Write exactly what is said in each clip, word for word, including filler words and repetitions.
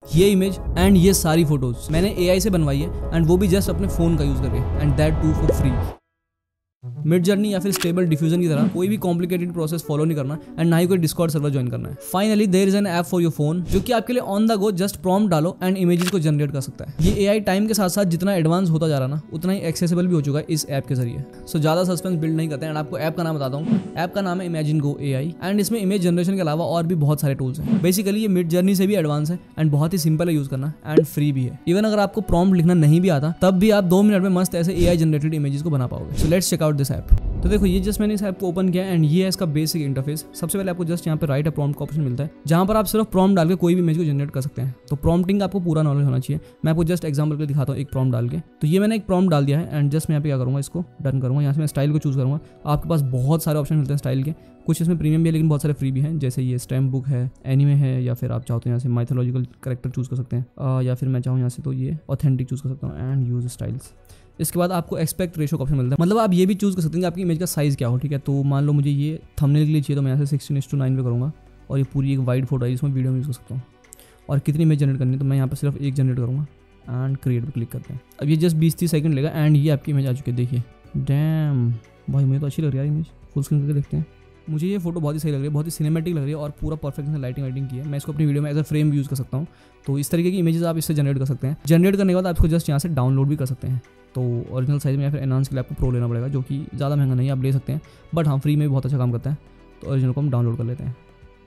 ये image and ये सारी फोटोज मैंने एआई से बनवाई है, एंड वो भी जस्ट अपने फोन का यूज करके, and that too for free. Midjourney या फिर स्टेबल डिफ्यूजन की तरह कोई भी कॉम्प्लिकेटेड प्रोसेस फॉलो नहीं करना, एंड ना ही कोई डिस्कॉर्ड सर्वर ज्वाइन करना है। Finally there is an app for your phone जो कि आपके लिए on the go just prompt डालो एंड इमेजेस को जनरेट कर सकता है। ये एआई टाइम के साथ साथ जितना एडवांस होता जा रहा ना, उतना ही एक्सेसिबल भी हो चुका है इस ऐप के जरिए। सो ज्यादा सस्पेंस बिल्ड नहीं करते हैं, एंड आपको ऐप का नाम बताता हूँ। ऐप का नाम है इमेजिन गो एआई, एंड इसमें इमेज जनरेशन के अलावा और भी बहुत सारे टूल्स हैं। बेसिकली ये मिड जर्नी से भी एडवांस है एंड बहुत ही सिंपल है यूज करना, एंड फ्री भी है। इवन अगर आपको प्रॉम्प्ट लिखना नहीं भी आता, तब भी आप दो मिनट में मस्त ऐसे एआई जनरेटेड इमेजेस को बना पाओगे। So let's check out this app. तो देखो ये जस्ट मैंने इस ऐप को ओपन किया, एंड ये है इसका बेसिक इंटरफेस। सबसे पहले आपको जस्ट यहाँ पे राइट अ प्रॉम्प्ट का ऑप्शन मिलता है, जहाँ पर आप सिर्फ प्रॉम्प्ट डाल के कोई भी इमेज को जनरेट कर सकते हैं। तो प्रॉम्प्टिंग आपको पूरा नॉलेज होना चाहिए। मैं आपको जस्ट एग्जांपल के लिए दिखाता हूँ एक प्रॉम्प्ट डाल के। तो ये मैंने एक प्रॉम्प्ट डाल दिया है, एंड जस्ट मैं यहाँ पे क्या करूँगा, इसको डन करूँगा। यहाँ से मैं स्टाइल को चूज करूँगा। आपके पास बहुत सारे ऑप्शन मिलते हैं स्टाइल के, कुछ इसमें प्रीमियम भी है लेकिन बहुत सारे फ्री भी हैं, जैसे ये स्टैम्प बुक है, एनीमे है, या फिर आप चाहो तो यहाँ से माइथोलॉजिकल कैरेक्टर चूज कर सकते हैं, या फिर मैं चाहूँ यहाँ से तो ये ऑथेंटिक चूज कर सकता हूँ, एंड यूज स्टाइल्स। इसके बाद आपको एक्सपेक्ट रेशो का ऑप्शन मिलता है, मतलब आप ये भी चूज कर सकते हैं कि आपकी इमेज का साइज क्या हो। ठीक है, तो मान लो मुझे ये थंबनेल के लिए चाहिए, तो मैं यहाँ से सिक्सटीन इस टू नाइन पे करूँगा, और ये पूरी एक वाइड फोटो है जिसमें वीडियो में यूज़ कर सकता हूँ। और कितनी इमेज जनरेट करनी है, तो मैं यहाँ पर सिर्फ एक जनरेट करूँगा, एंड क्रिएट पर क्लिक करते हैं। अब ये जस्ट बीस तीस सेकंड लेगा, एंड ये आपकी इमेज आ चुकी है। देखिए, डैम भाई मुझे तो अच्छी लग रही है इमेज। फुल स्क्रीन करके देखते हैं। मुझे ये फोटो बहुत ही सही लग रही है, बहुत ही सिनेमैटिक लग रही है, और पूरा परफेक्ट से लाइटिंग वाइटिंग की है। मैं इसको अपनी वीडियो में एज अ फ्रेम यूज़ कर सकता हूँ। तो इस तरीके की इमेजेस आप इससे जनरेट कर सकते हैं। जनरेट करने के बाद आप इसको जस्ट यहाँ से डाउनलोड भी कर सकते हैं। तो ओरिजिनल साइज में या फिर एनहांस के लिए आपको प्रो लेना पड़ेगा, जो कि ज़्यादा महंगा नहीं है, आप ले सकते हैं, बट हाँ फ्री में भी बहुत अच्छा काम करता है। तो ओरिजिनल को हम डाउनलोड कर लेते हैं।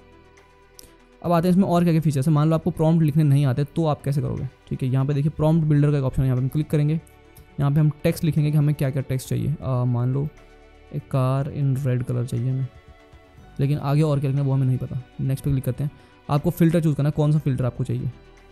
अब आते हैं इसमें और क्या क्या फीचर्स है। मान लो आपको प्रॉम्प्ट लिखने नहीं आते, तो आप कैसे करोगे। ठीक है, यहाँ पे देखिए प्रॉम्प्ट बिल्डर का एक ऑप्शन है, यहाँ पे हम क्लिक करेंगे। यहाँ पे हम टेक्स्ट लिखेंगे कि हमें क्या क्या टेक्स्ट चाहिए। आ, मान लो एक कार इन रेड कलर चाहिए हमें, लेकिन आगे और क्या लिखना है वो हमें नहीं पता। नेक्स्ट पे क्लिक करते हैं। आपको फिल्टर चूज़ करना है, कौन सा फिल्टर आपको चाहिए,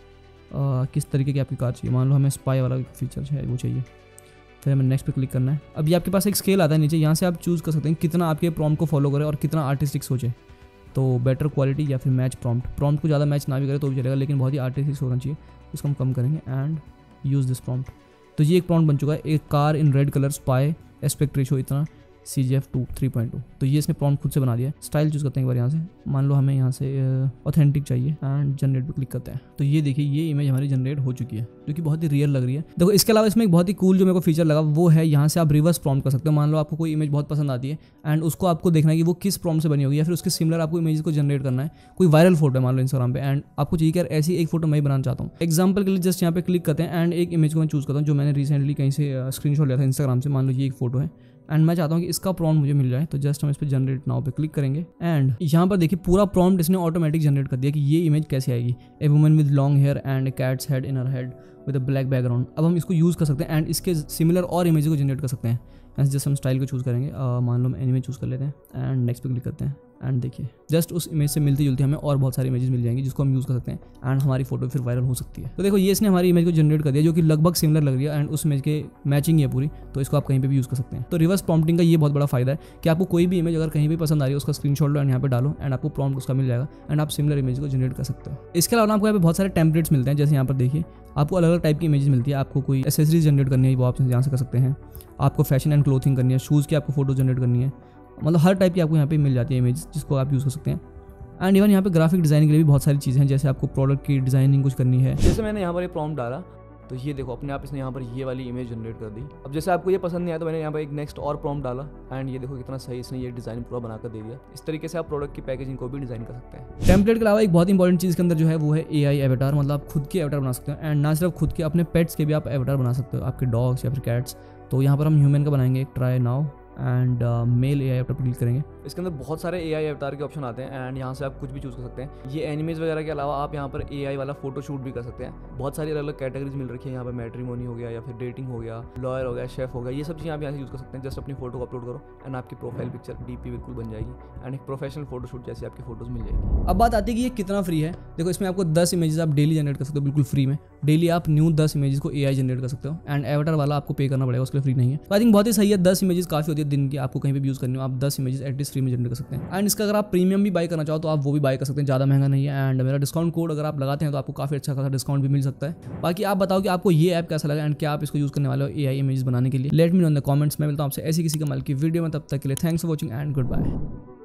आ, किस तरीके की आपकी कार चाहिए। मान लो हमें स्पाई वाला फीचर है वो चाहिए, फिर हमें नेक्स्ट पे क्लिक करना है। अभी आपके पास एक स्केल आता है नीचे, यहाँ से आप चूज़ कर सकते हैं कितना आपके प्रॉम्प्ट को फॉलो करे और कितना आर्टिस्टिक सोचे। तो बेटर क्वालिटी या फिर मैच प्रॉम्प्ट। प्रॉम्प्ट को ज़्यादा मैच ना भी करे तो भी चलेगा, लेकिन बहुत ही आर्टिस्टिक होना चाहिए। इसको हम कम करेंगे, एंड यूज़ दिस प्रॉम्प्ट। तो ये एक प्रॉम्प्ट बन चुका है, एक car in red colour spy aspect ratio इतना C G F two three point two. तो ये इसने प्रॉम्प्ट खुद से बना दिया है। स्टाइल चूज करते हैं एक बार यहाँ से। मान लो हमें यहाँ से ऑथेंटिक चाहिए, एंड जनरेट पे क्लिक करते हैं। तो ये देखिए ये इमेज हमारी जनरेट हो चुकी है, जो कि बहुत ही रियल लग रही है। देखो इसके अलावा इसमें एक बहुत ही कूल जो मेरे को फीचर लगा वो है, यहाँ से आप रिवर्स प्रॉम्प्ट कर सकते हो। मान लो आपको कोई इमेज बहुत पसंद आती है, एंड उसको आपको देखना है कि वो किस प्रॉम्प्ट से बनी होगी, या फिर उसके सिमिलर आपको इमेज को जनरेट करना है। कोई वायरल फोटो है मान लो इंस्टाग्राम पे, एंड आपको चाहिए कि ऐसी एक फोटो मैं बनाना चाहता हूँ। एग्जाम्पल के लिए जस्ट यहाँ पे क्लिक करते हैं, एंड एक इमेज को मैं चूज करता हूँ जो मैंने रिसेंटली कहीं से स्क्रीनशॉट लिया था इंस्टाग्राम से। मान लो ये एक फोटो है, एंड मैं चाहता हूँ कि इसका प्रॉम्प्ट मुझे मिल जाए। तो जस्ट हम इस पर जनरेट नाउ पे क्लिक करेंगे, एंड यहाँ पर देखिए पूरा प्रॉम्प्ट इसने ऑटोमेटिक जनरेट कर दिया कि ये इमेज कैसे आएगी। A woman with long hair and a cat's head in her head with a black background. अब हम इसको यूज़ कर सकते हैं, एंड इसके सिमिलर और इमेज को जनरेट कर सकते हैं। ऐसे जस्ट हम स्टाइल को चूज़ करेंगे, uh, मान लो हम एनिमे चूज़ कर लेते हैं, एंड नेक्स्ट पे क्लिक करते हैं। एंड देखिए जस्ट उस इमेज से मिलती जुलती हमें और बहुत सारी इमेजेस मिल जाएंगी, जिसको हम यूज़ कर सकते हैं, एंड हमारी फोटो फिर वायरल हो सकती है। तो देखो ये इसने हमारी इमेज को जनरेट कर दिया, जो कि लगभग सिमिलर लग रही है, एंड उस इमेज के मैचिंग है पूरी। तो इसको आप कहीं पे भी यूज़ कर सकते हैं। तो रिवर्स प्रॉम्प्टिंग का ये बहुत बड़ा फायदा है कि आपको कोई भी इमेज अगर कहीं भी पसंद आ रही है, उसका स्क्रीनशॉट लो एंड यहाँ पे डालो, एंड आपको प्रॉम्प्ट उसका मिल जाएगा, एंड आप सिमिलर इमेज को जनरेट कर सकते हो। इसके अलावा आपको यहाँ पे बहुत सारे टेम्पलेट्स मिलते हैं, जैसे यहाँ पर देखिए आपको अलग अलग टाइप की इमेजेस मिलती है। आपको कोई एसेसरीज जनरेट करनी है, वो आप यहाँ से कर सकते हैं। आपको फैशन एंड क्लोथिंग करनी है, शूज़ की आपको फोटो जनरेट करनी है, मतलब हर टाइप की आपको यहाँ पे मिल जाती है इमेज, जिसको आप यूज़ कर सकते हैं। एंड इवन यहाँ पे ग्राफिक डिज़ाइन के लिए भी बहुत सारी चीज़ें हैं, जैसे आपको प्रोडक्ट की डिज़ाइनिंग कुछ करनी है। जैसे मैंने यहाँ पर ये प्रॉम्प्ट डाला, तो ये देखो अपने आप इसने यहाँ पर ये वाली इमेज जनरेट कर दी। अब जैसे आपको ये पसंद नहीं आया, तो मैंने यहाँ पर एक नेक्स्ट और प्रॉम्प्ट डाला, एंड ये देखो कितना सही इसने ये डिज़ाइन पूरा बनाकर दे दिया। इस तरीके से आप प्रोडक्ट की पैकेजिंग को भी डिज़ाइन कर सकते हैं। टेम्पलेट के अलावा एक बहुत इंपॉर्टेंट चीज़ के अंदर जो है वो है ए आई एवेटार, मतलब आप खुद के एवेटार बना सकते हैं, एंड ना सिर्फ खुद के, अपने पेट्स के भी आप एवेटार बना सकते हो, आपके डॉग्स या फिर कैट्स। तो यहाँ पर हम ह्यूमन का बनाएंगे, एक try now, and male A I avatar पर क्लिक करेंगे। इसके अंदर बहुत सारे ए आई एवेटार के ऑप्शन आते हैं, एंड यहाँ से आप कुछ भी चूज़ कर सकते हैं। ये एनिमेज वगैरह के अलावा आप यहाँ पर ए आई वाला फोटो शूट भी कर सकते हैं। बहुत सारी अलग अलग कैटेगरीज मिल रखी है यहाँ पर, मैट्रिमोनी हो गया, या फिर डेटिंग हो गया, लॉयर हो गया, शेफ हो गया, ये सब चीज़ें आप यहाँ से यूज़ कर सकते हैं। जस्ट अपनी फोटो को अपलोड करो, एंड आपकी प्रोफाइल पिक्चर डी पी बिल्कुल बन जाएगी, एंड एक प्रोफेशनल फोटो शूट जैसी आपकी फोटोज मिल जाएगी। अब बात आती है कि ये कितना फ्री है। देखो इसमें आपको दस इमेजेस आप डेली जनरेट कर सकते हो बिल्कुल फ्री में। डेली आप न्यू दस इमेजेस को ए आई जनरेट कर सकते हो, एंड एवेटार वाला आपको पे करना पड़ेगा, उसके लिए फ्री नहीं है। तो आई थिंक बहुत ही सही है। दस इमेजेस काफ़ी होती है दिन की, आपको कहीं पर भी यूज़ करनी हो, आप दस इमेजेस एटलीस्ट फ्री में जनरेट कर सकते हैं। एंड इसका अगर आप प्रीमियम भी बाय करना चाहो तो आप वो भी बाय कर सकते हैं, ज़्यादा महंगा नहीं है। एंड मेरा डिस्काउंट कोड अगर आप लगाते हैं तो आपको काफ़ी अच्छा खासा डिस्काउंट भी मिल सकता है। बाकी आप बताओ कि आपको ये ऐप कैसा लगा, एंड क्या आप इसको यूज़ करने वाले हो ए आई इमेजेस बनाने के लिए। Let me know in the comments. मैं मिलता हूं आपसे ऐसी किसी कमाल की वीडियो में, तब तक के लिए thanks for watching and good bye.